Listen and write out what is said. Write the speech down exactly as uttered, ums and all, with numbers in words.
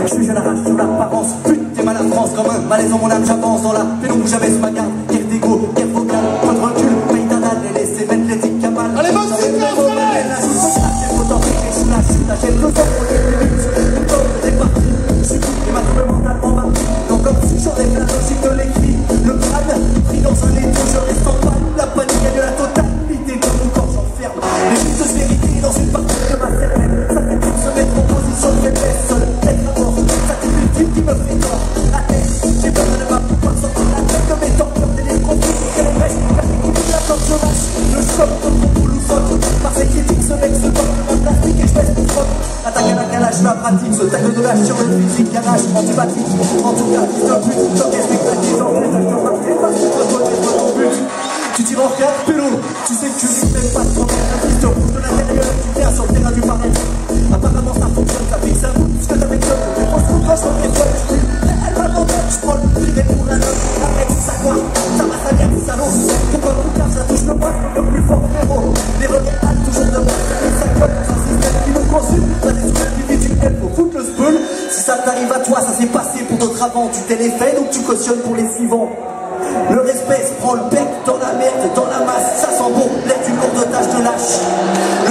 Je suis jeune arrache sur l'apparence, pute t'es mal à France comme un malaise dans mon âme, j'avance dans la pénombre où jamais se ma garde. Guerre d'ego, guerre vocale, pas de recul, paye ta dalle, les laisser mettre l'éthique à mal. Allez, vas-y, sous la chute, à quelques heures, on est minutes, une tonne de départ. Je suis et ma trouble mentalement bâti. Donc comme si j'en ai la logique de l'écrit, le crâne pris dans un étau, je reste en panne. La panique gagne la totalité de mon corps, j'enferme les mythes de vérité dans une partie de ma cervelle. Ça fait tout se mettre en position de faiblesse, seul être à mort, ça fait une type qui me fait tort. À terre, j'ai peur de ne pas pouvoir sortir la tête de mes temps, comme des livres conflits et les restes, la technique, la planche de lâche, le choc de mon boule ou sol. Par ces critiques, ce mec se porte de plastique et je baisse mon froc. Attaque à la calage, ma pratique, ce tacle de lâche sur le physique, garage, antibiotique. En tout cas, fils de pute, choc et spectacle, dans les tâches de marquer, pas de toi, toi, toi, ton but. Tu tires en regard, pélo, tu sais que tu risques même pas de problème. Un fils de route de l'intérieur, tu viens sur le terrain du pareil. Apparemment ça fonctionne, ça fixe un bout, ce que t'affectionnes. Mais on se comprend sur les fois, je suis elle va m'entendre, je prends le privé pour un homme. Avec ça quoi, ça va sa merde, salaud. Pourquoi tout cas, ça touche le poids, le plus fort frérot. Les requêtes hâtent toujours de moi, et ça colle dans un système qui nous consume. Ça détruit l'individuel, faut foutre le spool. Si ça t'arrive à toi, ça s'est passé pour d'autres avant. Tu t'es les faits, donc tu cautionnes pour les suivants. Le respect se prend le bec dans la merde, dans la masse, ça sent bon, l'aide une lourde tâche de lâche.